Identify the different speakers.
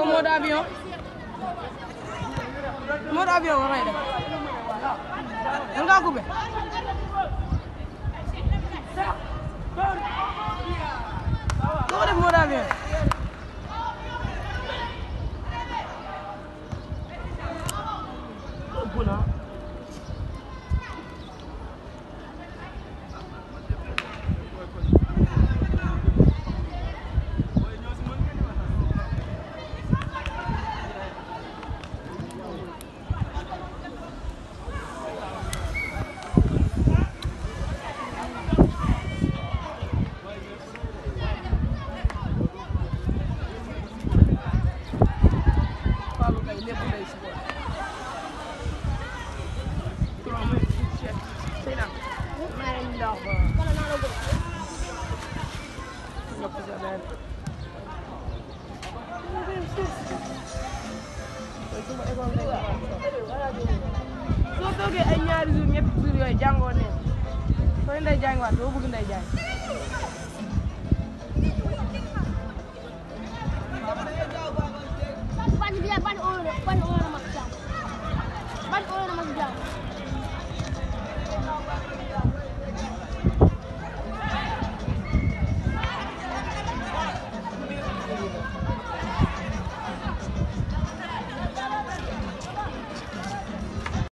Speaker 1: mode avion nga koy def mën ngaa coupé ko def mode avion soo toogee ay ñaari jours ñetti jours yooyu jàngoo neen soo ndey jàngiwaat doo bëgg ndey jàng